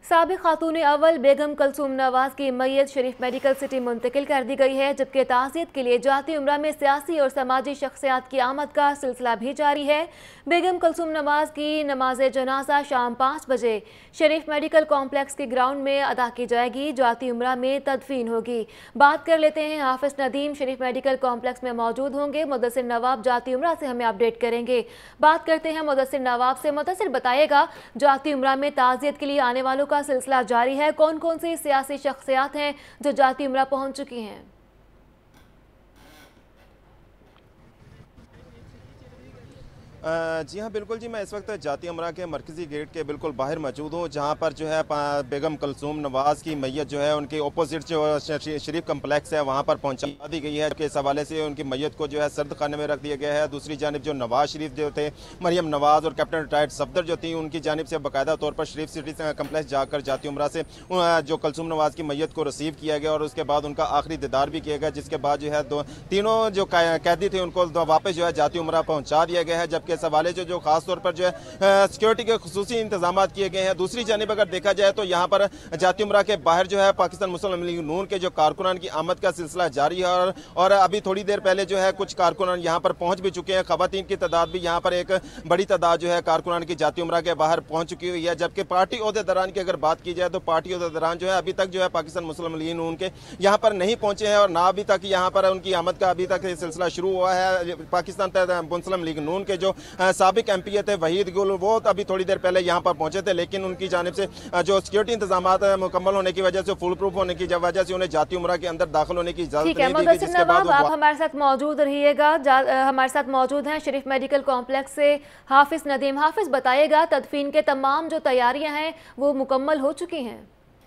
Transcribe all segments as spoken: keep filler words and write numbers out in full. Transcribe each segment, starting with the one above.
साबिक खातून अव्वल बेगम कलसूम नवाज की मैयत शरीफ मेडिकल सिटी मुंतकिल कर दी गई है, जबकि ताज़ियत के लिए जाती उम्रा में सियासी और समाजी शख्सियात की आमद का सिलसिला भी जारी है। बेगम कलसूम नवाज की नमाज जनाजा शाम पाँच बजे शरीफ मेडिकल कॉम्प्लेक्स के ग्राउंड में अदा की जाएगी। जाती उम्रा में तदफीन होगी। बात कर लेते हैं, हाफिज नदीम शरीफ मेडिकल कॉम्प्लेक्स में मौजूद होंगे। मुदस्सिर नवाब जाती उम्रा से हमें अपडेट करेंगे। बात करते हैं मुदस्सिर नवाब से। मुदस्सिर बताइएगा, जाती उम्रा में ताज़ियत के लिए आने वालों का सिलसिला जारी है, कौन कौन सी सियासी शख्सियात हैं जो जाती उम्रा पहुंच चुकी हैं? जी हाँ बिल्कुल जी, मैं इस वक्त जाती उम्रा के मरकज़ी गेट के बिल्कुल बाहर मौजूद हूँ, जहाँ पर जो है बेगम कलसूम नवाज़ की मैयत जो है उनके अपोजिट जो शरीफ कम्प्लेक्स है वहाँ पर पहुँचा दी गई है। इस हवाले से उनकी मैयत को जो है सर्द खाने में रख दिया गया है। दूसरी जानिब जो नवाज शरीफ जो थे, मरियम नवाज़ और कैप्टन रिटायर्ड सफदर जो थी, उनकी जानिब से बाकायदा तौर पर शरीफ सिटी कम्प्लेक्स जाकर जाती उम्रा से जो कलसूम नवाज़ की मैयत को रिसीव किया गया और उसके बाद उनका आखिरी दीदार भी किया गया, जिसके बाद जो है दो तीनों जो कैदी थे उनको वापस जो है जाती उम्रा पहुँचा दिया गया है। जबकि इस हवाले से जो खास तौर पर जो है सिक्योरिटी के खुसूसी इंतजाम किए गए हैं। दूसरी जानिब अगर देखा जाए तो यहाँ पर जाती उम्रा के बाहर जो है पाकिस्तान मुस्लिम लीग नून के जो कारकुनान की आमद का सिलसिला जारी है और, और अभी थोड़ी देर पहले जो है कुछ कारकुनान यहाँ पर पहुंच भी चुके हैं। खवातीन की तादाद भी यहाँ पर एक बड़ी तादाद जो है कारकुनान की जाती उम्रा के बाहर पहुंच चुकी हुई है। जबकि पार्टी ओहदेदारान की अगर बात की जाए तो पार्टी ओहदेदारान जो है अभी तक जो है पाकिस्तान मुस्लिम लीग नून के यहाँ पर नहीं पहुंचे हैं और ना अभी तक यहाँ पर उनकी आमद का अभी तक सिलसिला शुरू हुआ है। पाकिस्तान मुस्लिम लीग नून के जो साबिक एम पी ए थे वहीद गुल, वो अभी थोड़ी देर पहले यहाँ पर पहुंचे थे, लेकिन उनकी जानिब से जो सिक्योरिटी इंतजाम मुकम्मल होने की वजह से, फुल प्रूफ होने की वजह से उन्हें जाती उम्रा के अंदर दाखिल होने की इजाजत नहीं दी गई। जिसके बाद आप हमारे साथ मौजूद रहिएगा। हमारे साथ मौजूद हैं शरीफ मेडिकल कॉम्प्लेक्स से हाफिज नदीम। हाफिज बताइएगा, तदफीन के तमाम जो तैयारियां हैं वो मुकम्मल हो चुकी हैं?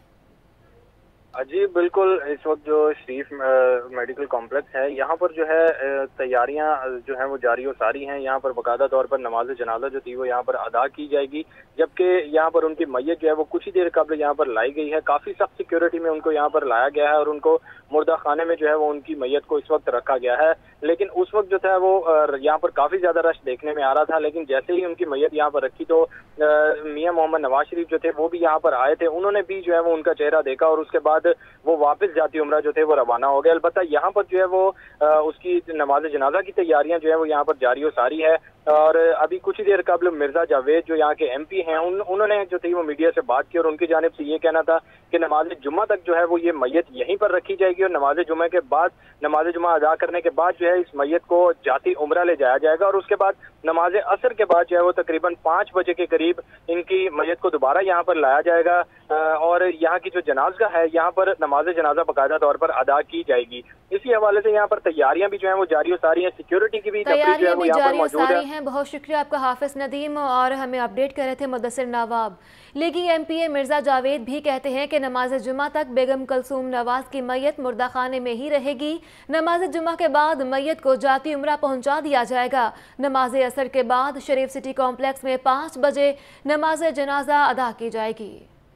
जी बिल्कुल, इस वक्त जो शरीफ मेडिकल कॉम्प्लेक्स है यहाँ पर जो है तैयारियां जो है वो जारी और सारी हैं। यहाँ पर बाकायदा तौर पर नमाज जनाजा जो थी वो यहाँ पर अदा की जाएगी, जबकि यहाँ पर उनकी मैयत जो है वो कुछ ही देर कबल यहाँ पर लाई गई है। काफ़ी सख्त सिक्योरिटी में उनको यहाँ पर लाया गया है और उनको मुर्दा खाने में जो है वो उनकी मैयत को इस वक्त रखा गया है। लेकिन उस वक्त जो था वो यहाँ पर काफ़ी ज़्यादा रश देखने में आ रहा था, लेकिन जैसे ही उनकी मैयत यहाँ पर रखी तो मियाँ मोहम्मद नवाज शरीफ जो थे वो भी यहाँ पर आए थे। उन्होंने भी जो है वो उनका चेहरा देखा और उसके बाद वो वापस जाती उम्रा जो थे वो रवाना हो गए। अलबत्ता यहाँ पर जो है वो आ, उसकी नमाज जनाजा की तैयारियां जो है वो यहाँ पर जारी और सारी है। और अभी कुछ ही देर कबल मिर्जा जावेद जो यहाँ के एम पी हैं उन, उन्होंने जो थी वो मीडिया से बात की और उनकी जानिब से ये कहना था कि नमाज जुम्मा तक जो है वो ये मैयत यहीं पर रखी जाएगी और नमाज जुम्मे के बाद नमाज जुम्मा अदा करने के बाद जो है इस मैयत को जाती उम्रा ले जाया जाएगा और उसके बाद नमाज असर के बाद जो है वो तकरीबन पाँच बजे के करीब इनकी मैयत को दोबारा यहाँ पर लाया जाएगा और यहाँ की जो जनाजा है यहाँ पर नमाज जनाजा बाकायदा तौर पर अदा की जाएगी। इसी हवाले से यहाँ पर तैयारियां भी जो है वो जारी और सारी हैं। सिक्योरिटी की भी तैयारियां जो है वो यहाँ पर मौजूद है। बहुत शुक्रिया आपका हाफिज नदीम, और हमें अपडेट कर रहे थे मुदस्सिर नवाब। लीगी M P A Mirza Javed भी कहते हैं कि नमाज जुमा तक बेगम कलसूम नवाज की मैयत मुर्दा खाने में ही रहेगी। नमाज जुमा के बाद मैयत को जाती उम्रा पहुंचा दिया जाएगा। नमाज असर के बाद शरीफ सिटी कॉम्प्लेक्स में पाँच बजे नमाज जनाजा अदा की जाएगी।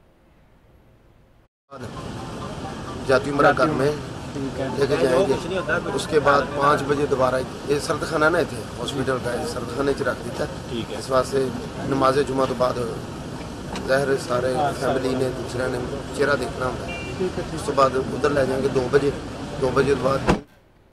जाती उम्रा घर में लेके जाएंगे, उसके बाद पाँच बजे दोबारा ये सर्द खाना नहीं थे हॉस्पिटल का, सर्द खाने च रख दिता। इस वास्ते नमाज जुमा तो बाद ज़ाहिर सारे फैमिली ने दूसरे ने चेहरा देखना होता है। उस तो बाद उधर ले जाएंगे दो बजे दो बजे बाद